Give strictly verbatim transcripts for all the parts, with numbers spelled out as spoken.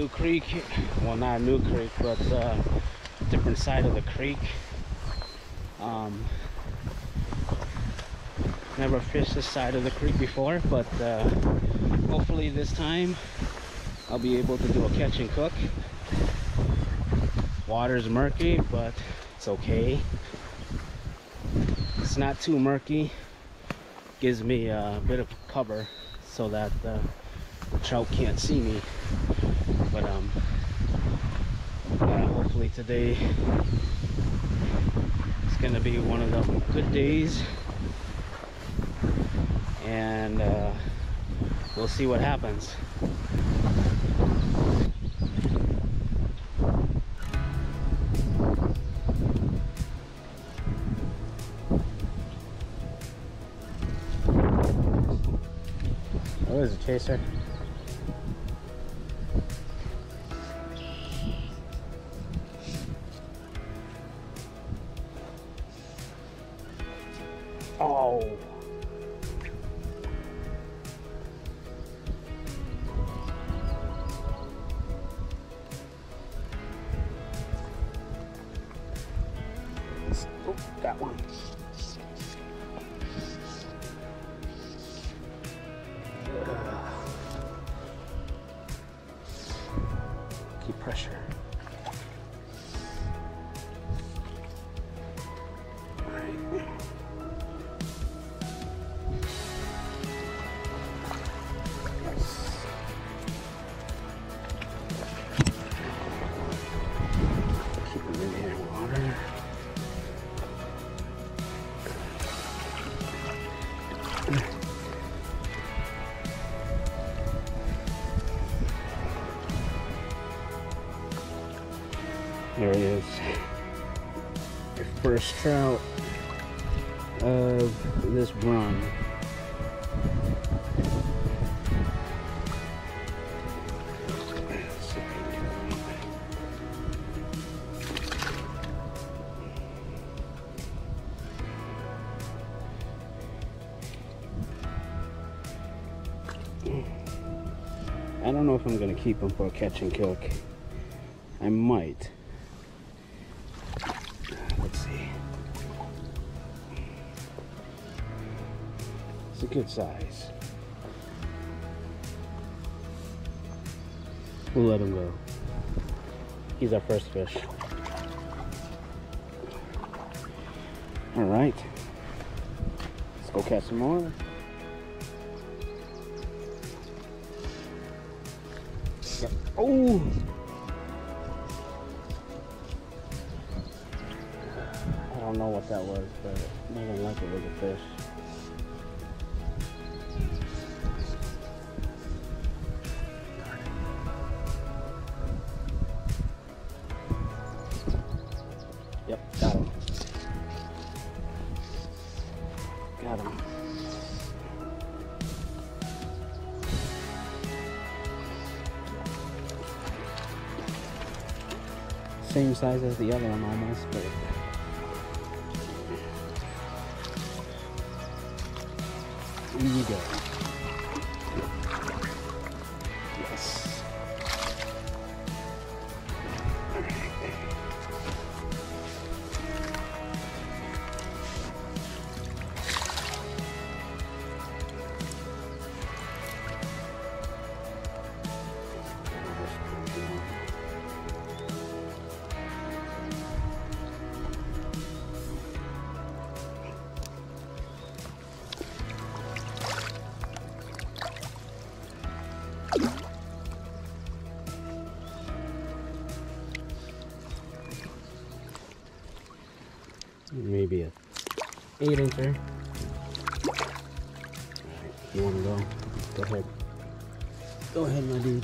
new creek. Well, not a new creek, but uh, different side of the creek. Um, never fished this side of the creek before, but uh, hopefully this time I'll be able to do a catch and cook. Water's murky, but it's okay. It's not too murky. Gives me a bit of cover so that uh, the trout can't see me. But um, yeah, hopefully today it's gonna be one of the good days, and uh, we'll see what happens. Oh, there's a chaser. Oh. Oh, got one. Keep pressure. All right. Keep them in here in water. There he is. Your first trout of this run. I don't know if I'm going to keep him for a catch and cook. I might. Let's see. It's a good size. We'll let him go. He's our first fish. All right. Let's go catch some more. Oh! I don't know what that was, but it doesn't like it was a fish. Yep, got him. Got him. Same size as the other one almost, but here you go. Yes. Maybe a eight incher. Alright, you wanna go? Go ahead. Go ahead, my dude.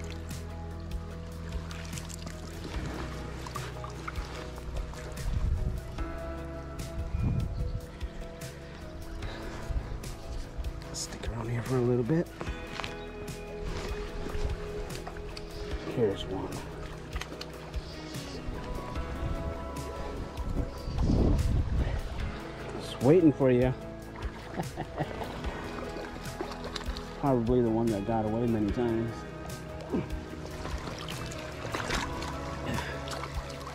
Stick around here for a little bit. Here's one. Waiting for you. Probably the one that got away many times.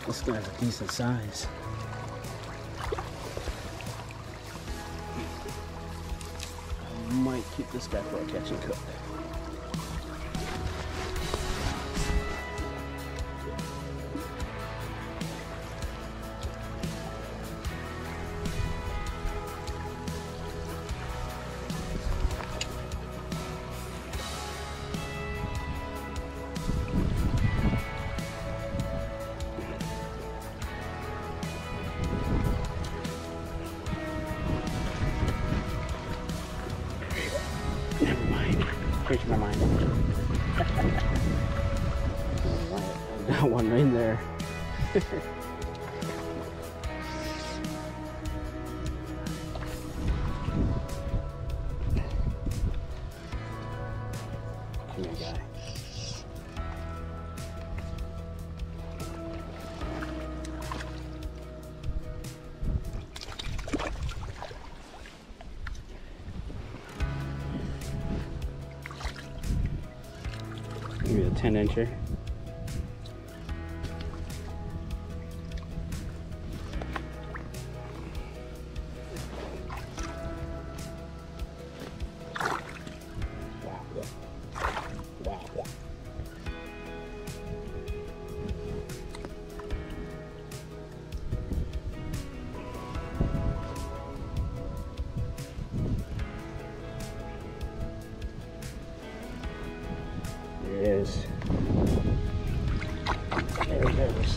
This guy's a decent size. I might keep this guy for a catch and cook. Never mind. Change my mind. I got one right there. Come here, guy. Maybe a ten incher. Wow. Wow. There it is. There it goes.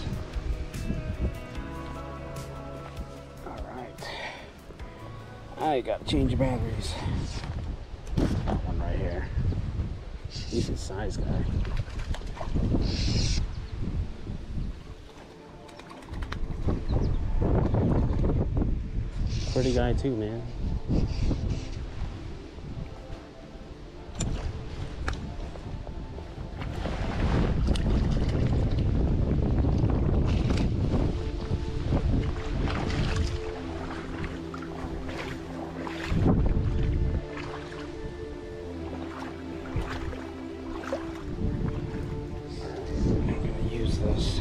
Alright. I got to change the batteries. That one right here. Decent size guy. Pretty guy too, man. This.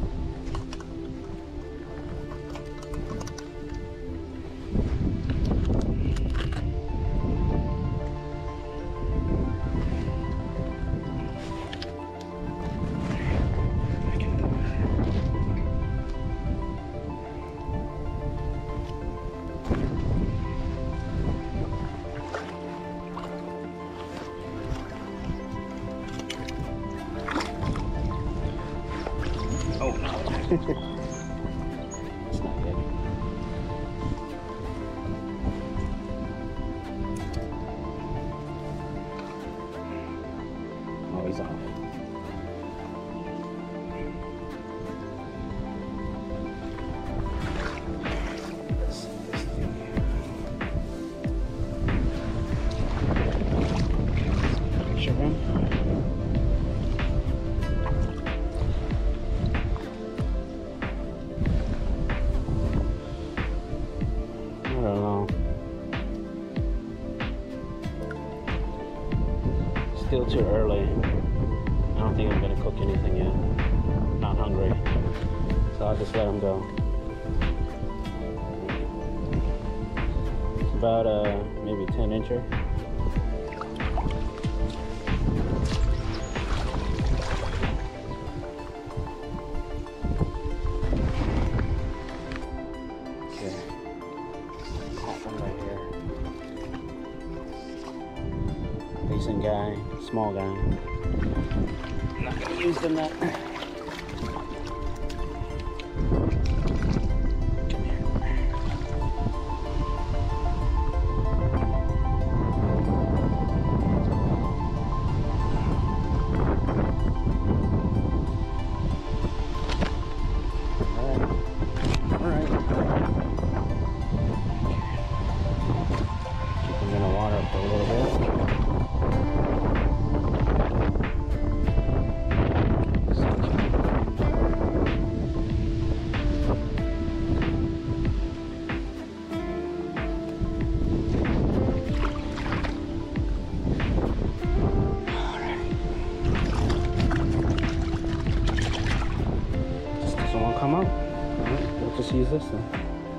Oh no. It's not good. Oh, he's off. Let's see this thing here. Picture of him. I don't know. Still too early. I don't think I'm gonna cook anything yet. I'm not hungry. So I'll just let him go. It's about uh maybe ten incher. Decent guy, small guy. I'm not gonna use them that. Come here. All right, all right. Keep them in the water for a little bit. this one?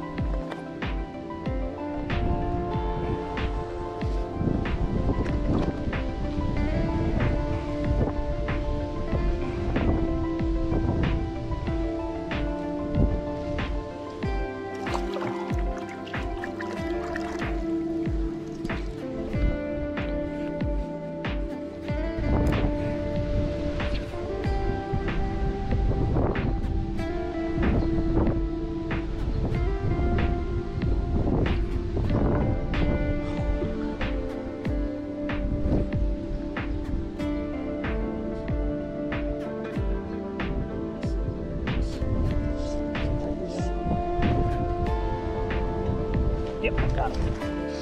Yep, got him.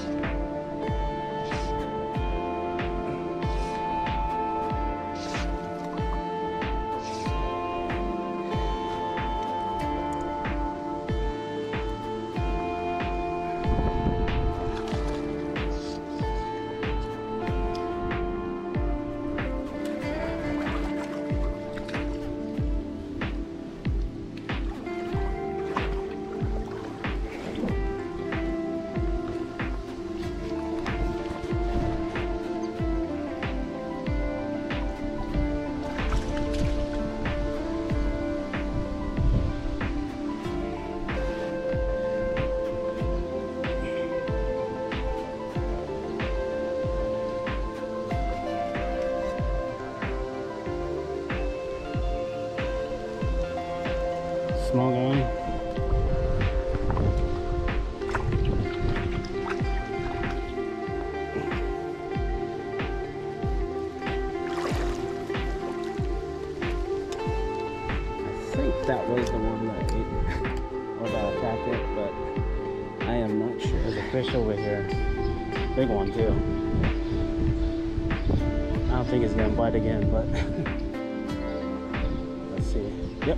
Small guy. I think that was the one that ate or that attacked it, but I am not sure. There's a fish over here. Big one too. I don't think it's gonna bite again, but let's see. Yep.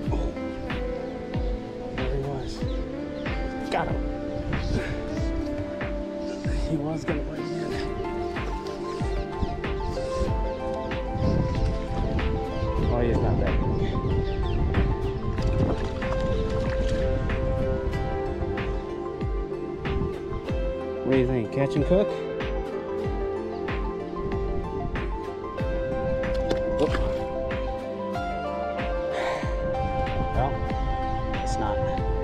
Got him. He was gonna bite again. Oh, he's not that big. What do you think? Catch and cook? Whoop. Well, it's not.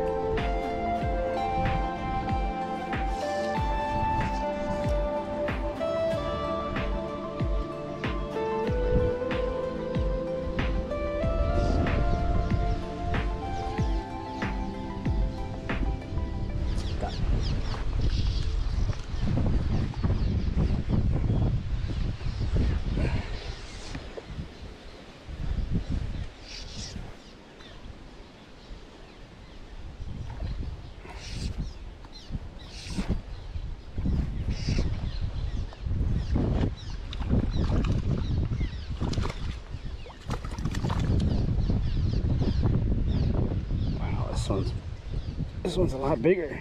This one's, this one's a lot bigger.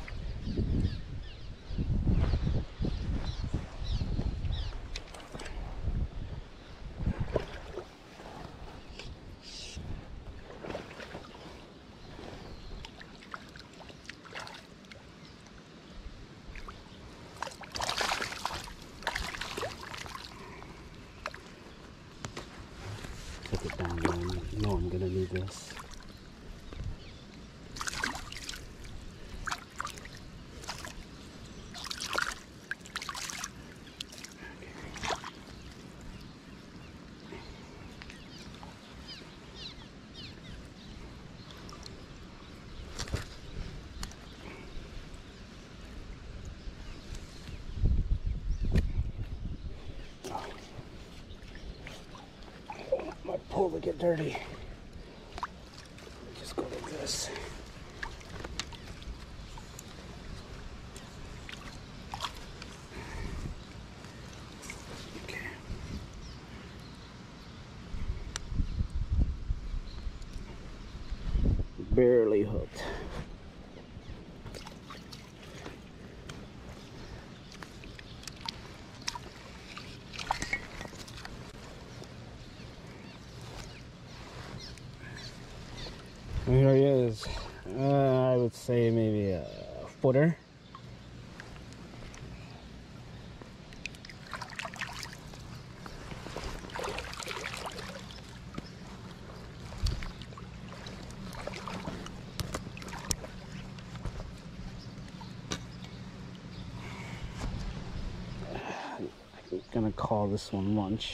Put it down there. I know I'm gonna need this. My pole will get dirty. Just go like this. Okay. Barely hooked. Here he is. Uh, would say maybe a footer. I'm gonna call this one lunch.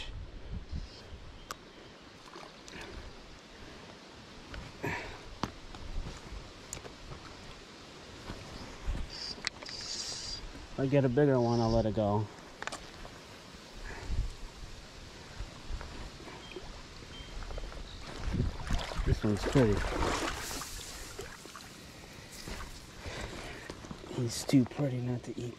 If I get a bigger one, I'll let it go. This one's pretty. He's too pretty not to eat.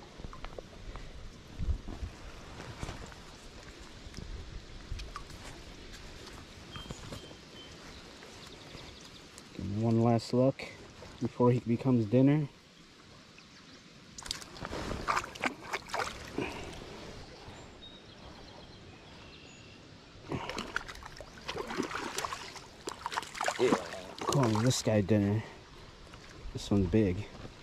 Give him one last look before he becomes dinner. Yeah, calling this guy dinner. This one's big.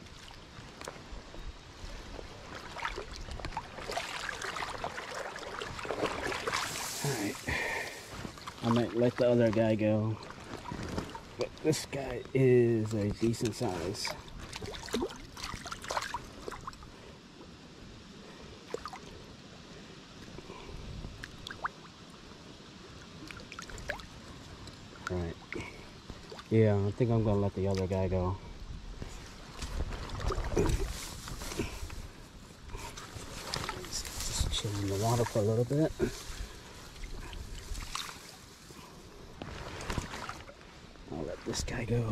Alright. I might let the other guy go. But this guy is a decent size. Alright. Yeah, I think I'm gonna let the other guy go. Just chill in the water for a little bit. I'll let this guy go.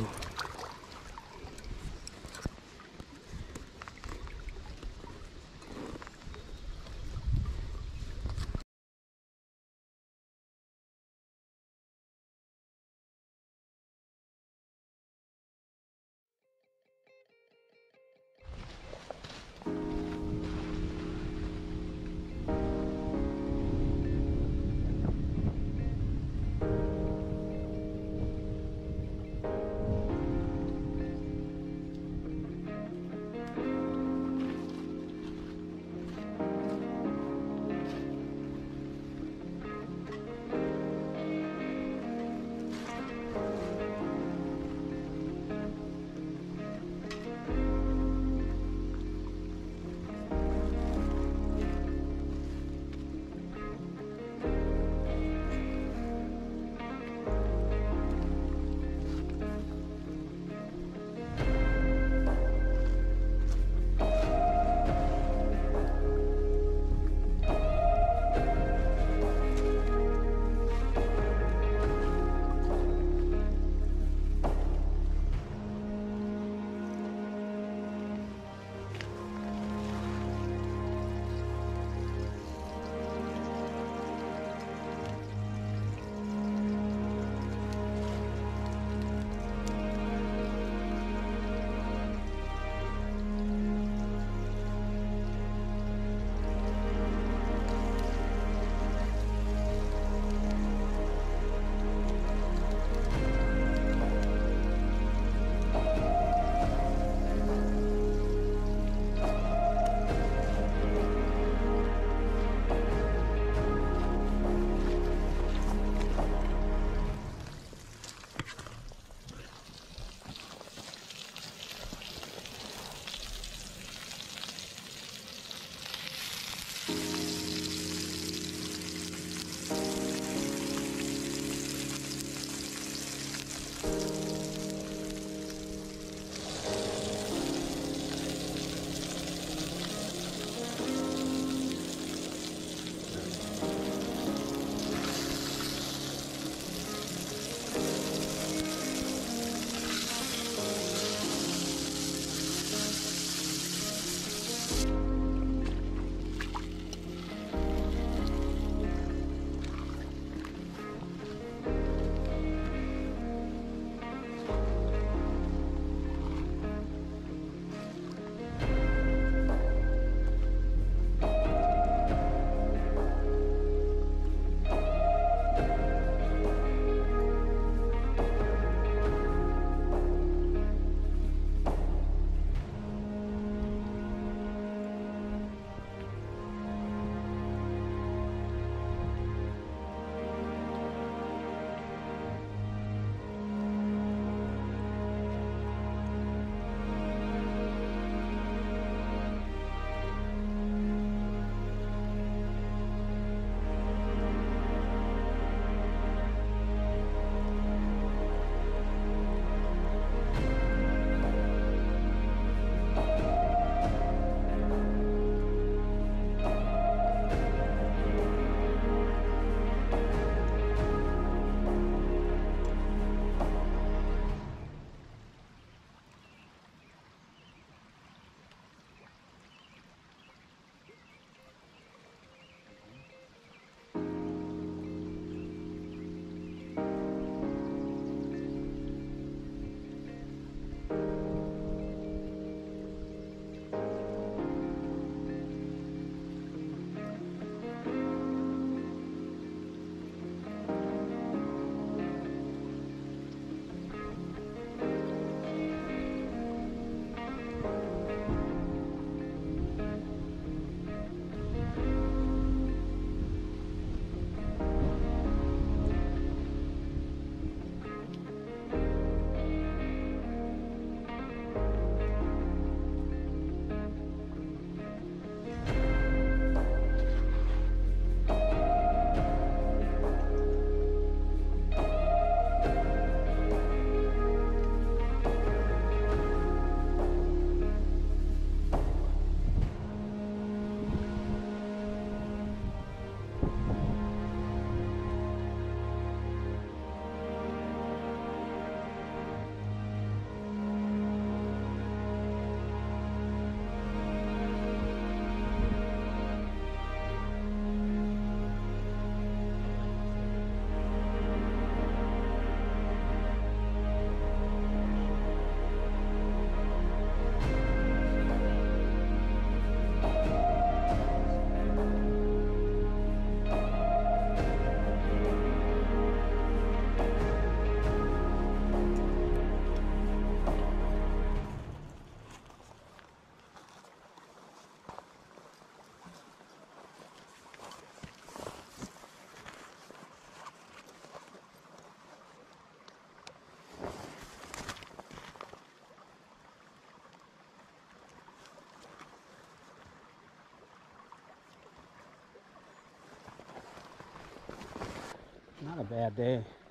not a bad day.